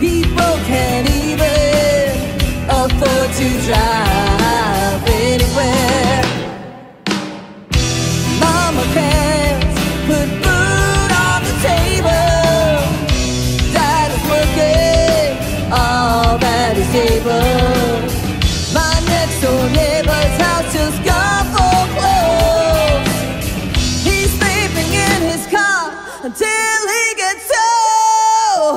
People can't even afford to drive anywhere. Mama can't put food on the table. Dad is working all that he's able. My next door neighbor's house just got foreclosed. He's sleeping in his car until he gets home.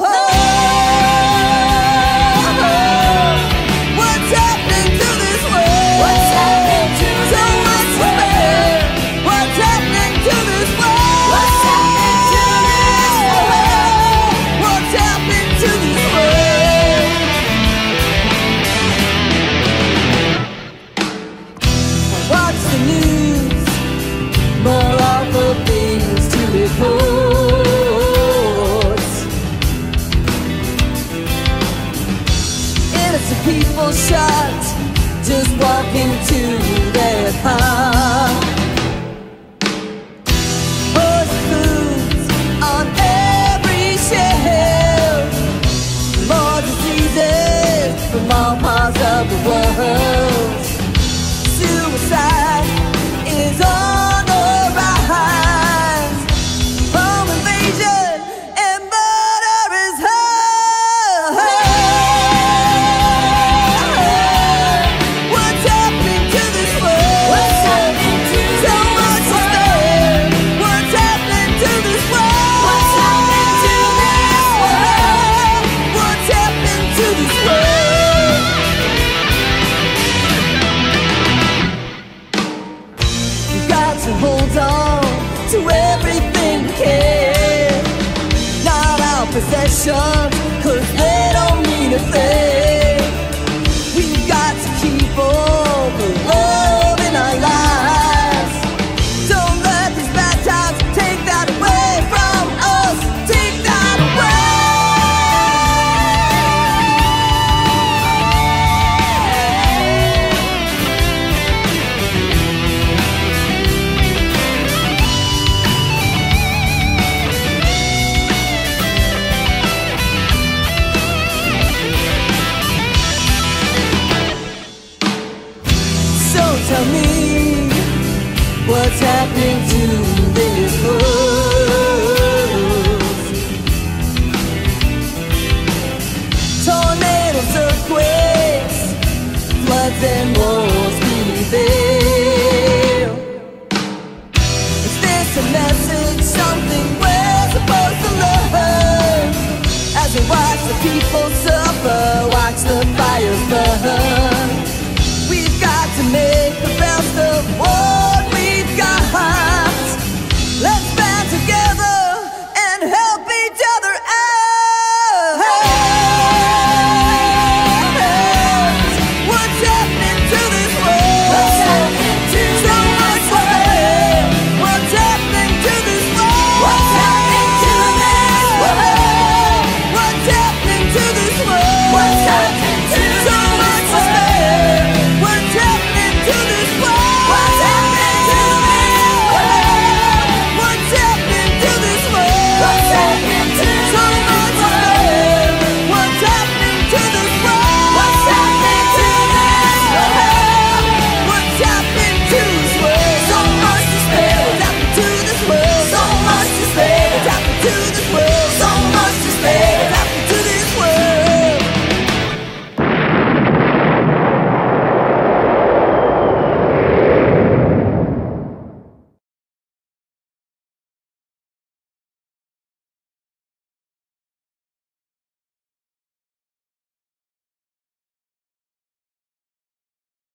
What's happening to this world? What's happening to so much despair? What's happening to this world? What's happening to this world? What's happening to this world? Watch the news, more awful things to report. Innocent people shot, just walking to their car. Frozen foods on every shelf. More diseases from all parts of the world. Suicide is on the rise. Home invasion and murder is high. What's happening to this world? What's happening to so much despair? What's happening to this world? What's happening to this world? What's happening to this world? Got to hold on to everything we can. Not our possessions, 'cause they don't mean a thing. We've got to keep all the love in our lives. Don't let these bad times take that away from us. Take that away. So tell me, what's happening to this world? Tornadoes, earthquakes, floods and wars prevail. Is this a message, something we're supposed to learn? As we watch the people